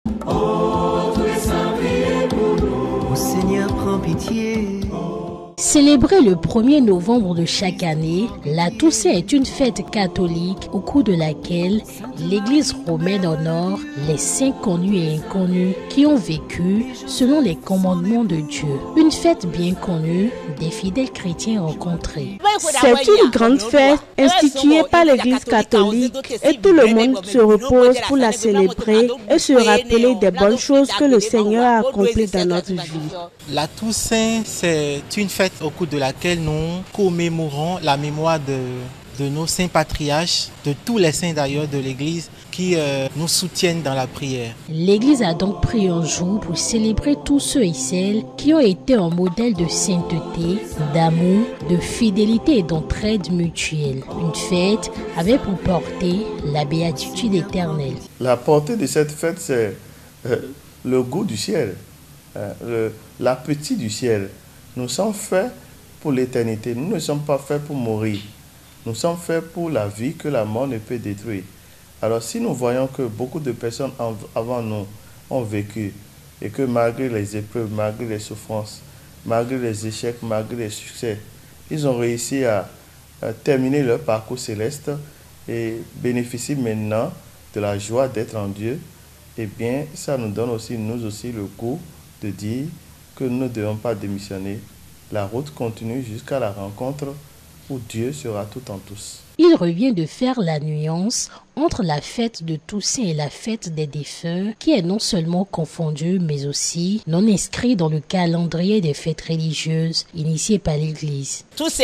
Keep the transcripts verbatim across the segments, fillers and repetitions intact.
Oh, tous les saints, priez pour nous. Ô Seigneur, prends pitié. Célébrer le premier novembre de chaque année, la Toussaint est une fête catholique au cours de laquelle l'Église romaine honore les saints connus et inconnus qui ont vécu selon les commandements de Dieu. Une fête bien connue des fidèles chrétiens rencontrés. C'est une grande fête instituée par l'Église catholique et tout le monde se repose pour la célébrer et se rappeler des bonnes choses que le Seigneur a accomplies dans notre vie. La Toussaint, c'est une fête au cours de laquelle nous commémorons la mémoire de, de nos saints patriarches, de tous les saints d'ailleurs de l'Église qui euh, nous soutiennent dans la prière. L'Église a donc pris un jour pour célébrer tous ceux et celles qui ont été un modèle de sainteté, d'amour, de fidélité et d'entraide mutuelle. Une fête avait pour porter la béatitude éternelle. La portée de cette fête, c'est euh, le goût du ciel, euh, le, l'appétit du ciel. Nous sommes faits pour l'éternité. Nous ne sommes pas faits pour mourir. Nous sommes faits pour la vie que la mort ne peut détruire. Alors si nous voyons que beaucoup de personnes avant nous ont vécu et que malgré les épreuves, malgré les souffrances, malgré les échecs, malgré les succès, ils ont réussi à, à terminer leur parcours céleste et bénéficient maintenant de la joie d'être en Dieu, eh bien ça nous donne aussi, nous aussi, le goût de dire que nous ne devons pas démissionner. La route continue jusqu'à la rencontre où Dieu sera tout en tous. Il revient de faire la nuance entre la fête de Toussaint et la fête des défunts, qui est non seulement confondue, mais aussi non inscrite dans le calendrier des fêtes religieuses initiées par l'Église.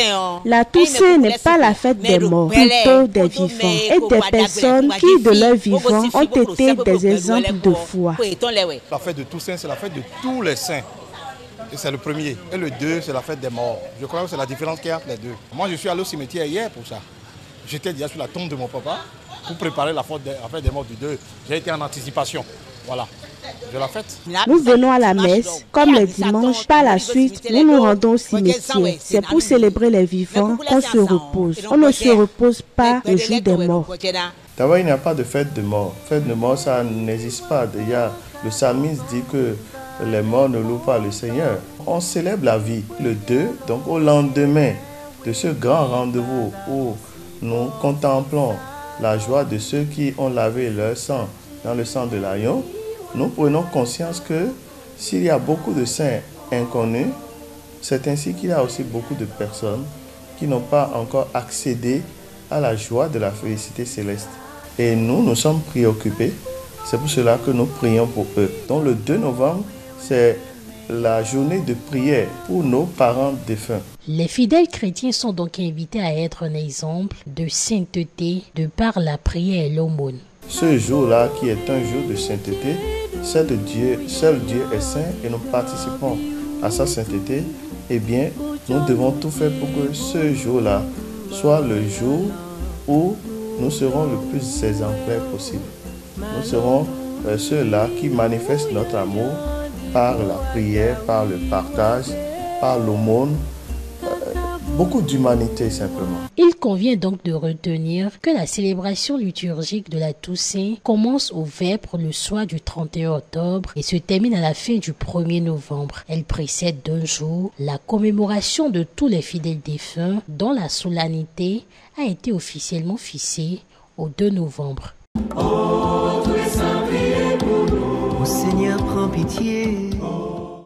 La Toussaint n'est pas la fête des morts, plutôt des vivants, et des personnes qui, de leur vivant, ont été des exemples de foi. La fête de Toussaint, c'est la fête de tous les saints. Et c'est le premier. Et le deux, c'est la fête des morts. Je crois que c'est la différence qu'il y a entre les deux. Moi, je suis allé au cimetière hier pour ça. J'étais déjà sur la tombe de mon papa pour préparer la fête des morts du deux. J'ai été en anticipation. Voilà. Je la fête. Nous venons à la messe, comme le dimanche. Par la suite, nous nous rendons au cimetière. C'est pour célébrer les vivants qu'on se repose. On ne se repose pas le jour des morts. D'abord, il n'y a pas de fête de mort. Fête de mort, ça n'existe pas. Déjà, le psalmiste dit que les morts ne louent pas le Seigneur. On célèbre la vie. Le deux, donc au lendemain de ce grand rendez-vous où nous contemplons la joie de ceux qui ont lavé leur sang dans le sang de l'agneau, nous prenons conscience que s'il y a beaucoup de saints inconnus, c'est ainsi qu'il y a aussi beaucoup de personnes qui n'ont pas encore accédé à la joie de la félicité céleste. Et nous, nous sommes préoccupés. C'est pour cela que nous prions pour eux. Donc le deux novembre, c'est la journée de prière pour nos parents défunts. Les fidèles chrétiens sont donc invités à être un exemple de sainteté de par la prière et l'aumône. Ce jour-là, qui est un jour de sainteté, seul Dieu, seul Dieu est saint et nous participons à sa sainteté, eh bien, nous devons tout faire pour que ce jour-là soit le jour où nous serons le plus exemplaires possible. Nous serons euh, ceux-là qui manifestent notre amour par la prière, par le partage, par l'aumône, euh, beaucoup d'humanité simplement. Il convient donc de retenir que la célébration liturgique de la Toussaint commence au Vêpres le soir du trente et un octobre et se termine à la fin du premier novembre. Elle précède d'un jour la commémoration de tous les fidèles défunts dont la solennité a été officiellement fixée au deux novembre. Oh, tous les saints, priez pour nous. Ô Seigneur, prends pitié.